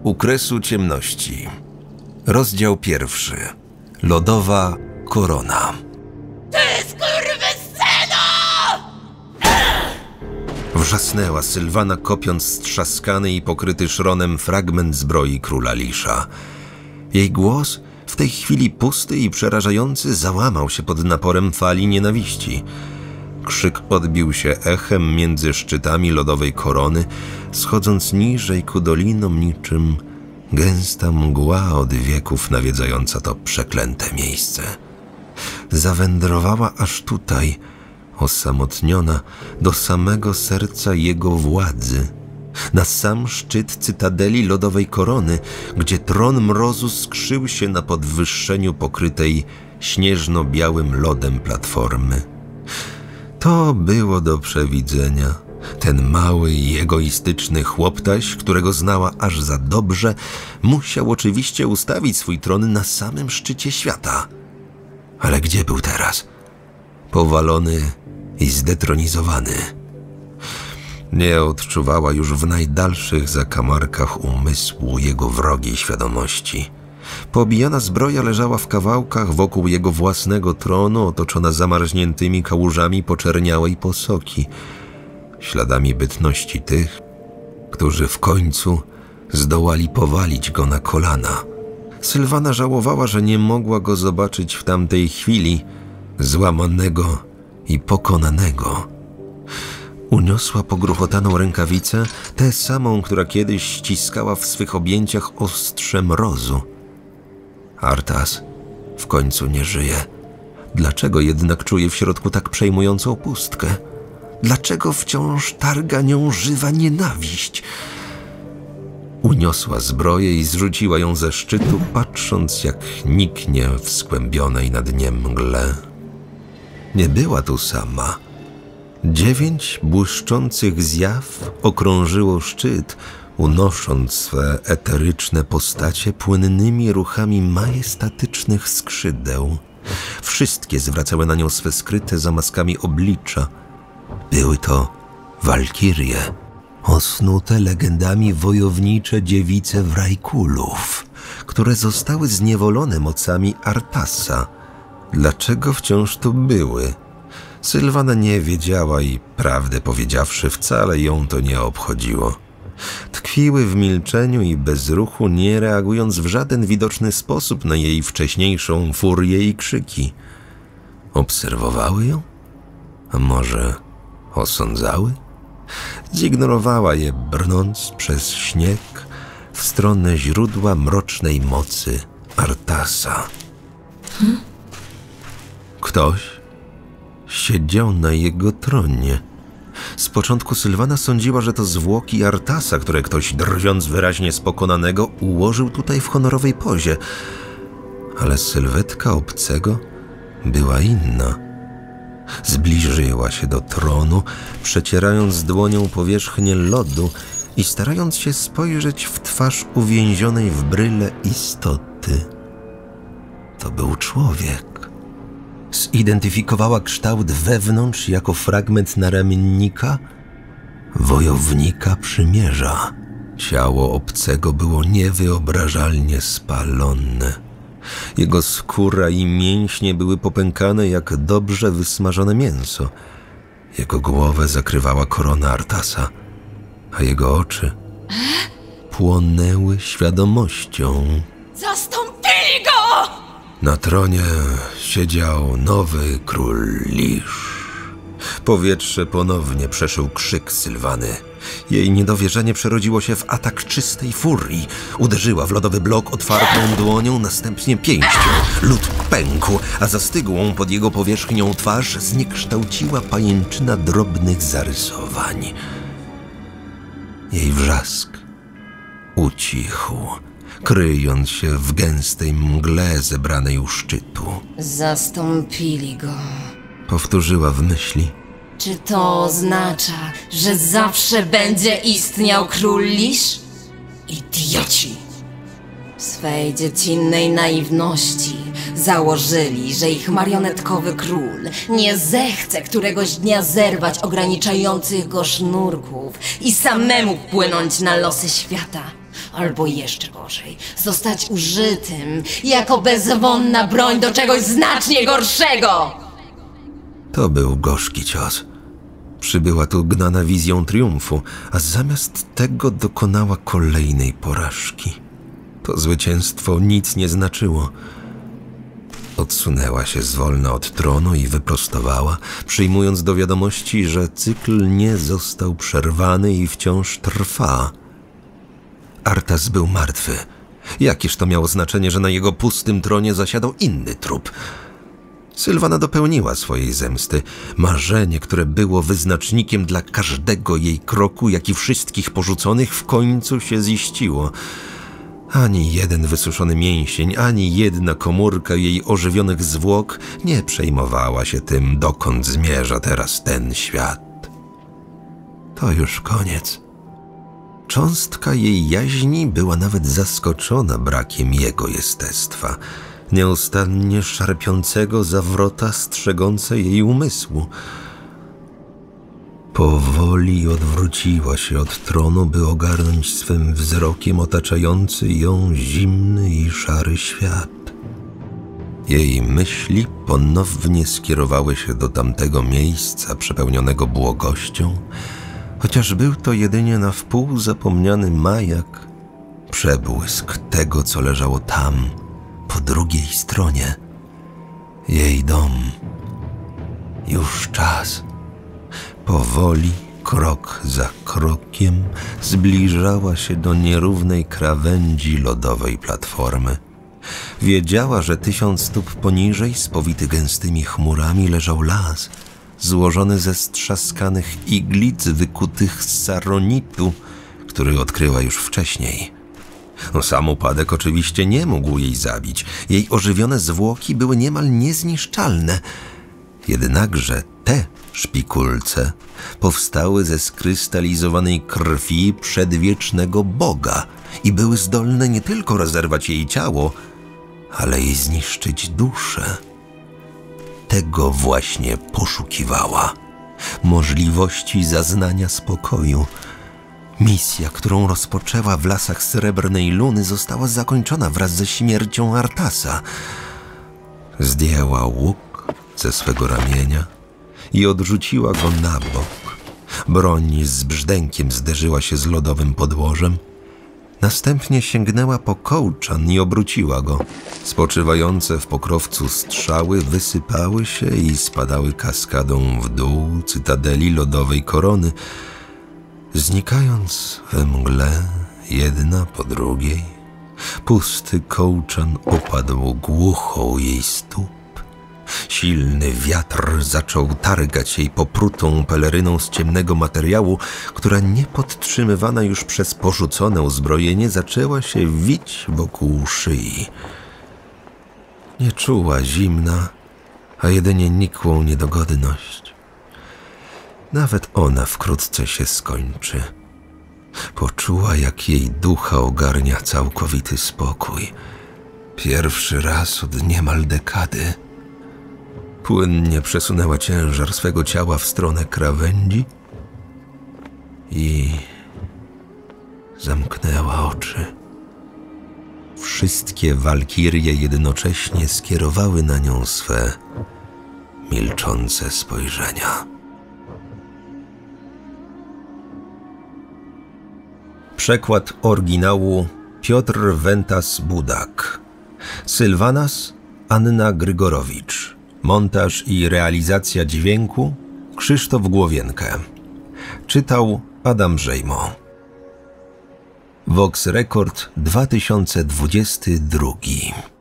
U kresu ciemności. Rozdział 1. Lodowa korona. Ty skurwysynu! Wrzasnęła Sylwana, kopiąc strzaskany i pokryty szronem fragment zbroi króla Lisza. Jej głos, w tej chwili pusty i przerażający, załamał się pod naporem fali nienawiści. Krzyk odbił się echem między szczytami lodowej korony, schodząc niżej ku dolinom niczym gęsta mgła od wieków nawiedzająca to przeklęte miejsce. Zawędrowała aż tutaj, osamotniona, do samego serca jego władzy, na sam szczyt cytadeli lodowej korony, gdzie tron mrozu skrzył się na podwyższeniu pokrytej śnieżno-białym lodem platformy. To było do przewidzenia. Ten mały i egoistyczny chłoptaś, którego znała aż za dobrze, musiał oczywiście ustawić swój tron na samym szczycie świata. Ale gdzie był teraz? Powalony i zdetronizowany. Nie odczuwała już w najdalszych zakamarkach umysłu jego wrogiej świadomości. Poobijana zbroja leżała w kawałkach wokół jego własnego tronu, otoczona zamarzniętymi kałużami poczerniałej posoki, śladami bytności tych, którzy w końcu zdołali powalić go na kolana. Sylwana żałowała, że nie mogła go zobaczyć w tamtej chwili, złamanego i pokonanego. Uniosła pogruchotaną rękawicę, tę samą, która kiedyś ściskała w swych objęciach ostrze mrozu. Artas w końcu nie żyje. Dlaczego jednak czuje w środku tak przejmującą pustkę? Dlaczego wciąż targa nią żywa nienawiść? Uniosła zbroję i zrzuciła ją ze szczytu, patrząc jak niknie w skłębionej na dnie mgle. Nie była tu sama. 9 błyszczących zjaw okrążyło szczyt, unosząc swe eteryczne postacie płynnymi ruchami majestatycznych skrzydeł. Wszystkie zwracały na nią swe skryte za maskami oblicza. Były to walkirie, osnute legendami wojownicze dziewice Wrajkulów, które zostały zniewolone mocami Artasa. Dlaczego wciąż tu były? Sylwana nie wiedziała i, prawdę powiedziawszy, wcale ją to nie obchodziło. Tkwiły w milczeniu i bezruchu, nie reagując w żaden widoczny sposób na jej wcześniejszą furię i krzyki. Obserwowały ją? A może osądzały? Zignorowała je, brnąc przez śnieg w stronę źródła mrocznej mocy Artasa. Ktoś siedział na jego tronie. Z początku Sylwana sądziła, że to zwłoki Artasa, które ktoś, drwiąc wyraźnie z pokonanego, ułożył tutaj w honorowej pozie. Ale sylwetka obcego była inna. Zbliżyła się do tronu, przecierając dłonią powierzchnię lodu i starając się spojrzeć w twarz uwięzionej w bryle istoty. To był człowiek. Zidentyfikowała kształt wewnątrz jako fragment naramiennika wojownika przymierza. Ciało obcego było niewyobrażalnie spalone. Jego skóra i mięśnie były popękane jak dobrze wysmażone mięso. Jego głowę zakrywała korona Artasa, a jego oczy płonęły świadomością. Zastąpili go! Na tronie siedział nowy król Lisz. Powietrze ponownie przeszył krzyk Sylwany. Jej niedowierzanie przerodziło się w atak czystej furii. Uderzyła w lodowy blok otwartą dłonią, następnie pięścią. Lód pękł, a zastygłą pod jego powierzchnią twarz zniekształciła pajęczyna drobnych zarysowań. Jej wrzask ucichł, kryjąc się w gęstej mgle zebranej u szczytu. Zastąpili go. Powtórzyła w myśli. Czy to oznacza, że zawsze będzie istniał król Lisz? Idioci! W swej dziecinnej naiwności założyli, że ich marionetkowy król nie zechce któregoś dnia zerwać ograniczających go sznurków i samemu wpłynąć na losy świata. albo jeszcze gorzej, zostać użytym jako bezwonna broń do czegoś znacznie gorszego. To był gorzki cios. Przybyła tu gnana wizją triumfu, a zamiast tego dokonała kolejnej porażki. To zwycięstwo nic nie znaczyło. Odsunęła się zwolna od tronu i wyprostowała, przyjmując do wiadomości, że cykl nie został przerwany i wciąż trwa. Arthas był martwy. Jakież to miało znaczenie, że na jego pustym tronie zasiadał inny trup? Sylwana dopełniła swojej zemsty. Marzenie, które było wyznacznikiem dla każdego jej kroku, jak i wszystkich porzuconych, w końcu się ziściło. Ani jeden wysuszony mięsień, ani jedna komórka jej ożywionych zwłok nie przejmowała się tym, dokąd zmierza teraz ten świat. To już koniec. Cząstka jej jaźni była nawet zaskoczona brakiem jego jestestwa, nieustannie szarpiącego zawrota strzegące jej umysłu. Powoli odwróciła się od tronu, by ogarnąć swym wzrokiem otaczający ją zimny i szary świat. Jej myśli ponownie skierowały się do tamtego miejsca przepełnionego błogością, chociaż był to jedynie na wpół zapomniany majak, przebłysk tego, co leżało tam, po drugiej stronie. Jej dom. Już czas. Powoli, krok za krokiem, zbliżała się do nierównej krawędzi lodowej platformy. Wiedziała, że 1000 stóp poniżej, spowity gęstymi chmurami, leżał las, złożony ze strzaskanych iglic wykutych z saronitu, który odkryła już wcześniej. Sam upadek oczywiście nie mógł jej zabić. Jej ożywione zwłoki były niemal niezniszczalne. Jednakże te szpikulce powstały ze skrystalizowanej krwi przedwiecznego Boga i były zdolne nie tylko rozerwać jej ciało, ale i zniszczyć duszę. Tego właśnie poszukiwała. Możliwości zaznania spokoju. Misja, którą rozpoczęła w lasach Srebrnej Luny, została zakończona wraz ze śmiercią Arthasa. Zdjęła łuk ze swego ramienia i odrzuciła go na bok. Broń z brzdękiem zderzyła się z lodowym podłożem. Następnie sięgnęła po kołczan i obróciła go. Spoczywające w pokrowcu strzały wysypały się i spadały kaskadą w dół cytadeli lodowej korony, znikając we mgle jedna po drugiej. Pusty kołczan opadł głucho jej stóp. Silny wiatr zaczął targać jej poprutą peleryną z ciemnego materiału, która niepodtrzymywana już przez porzucone uzbrojenie zaczęła się wić wokół szyi. Nie czuła zimna, a jedynie nikłą niedogodność. Nawet ona wkrótce się skończy. Poczuła, jak jej ducha ogarnia całkowity spokój. Pierwszy raz od niemal dekady. Płynnie przesunęła ciężar swego ciała w stronę krawędzi i zamknęła oczy. Wszystkie walkirie jednocześnie skierowały na nią swe milczące spojrzenia. Przekład oryginału Piotr Wentas-Budak. Sylwanas Anna Grygorowicz. Montaż i realizacja dźwięku Krzysztof Głowienkę. Czytał Adam Brzejmo. Vox Record 2022.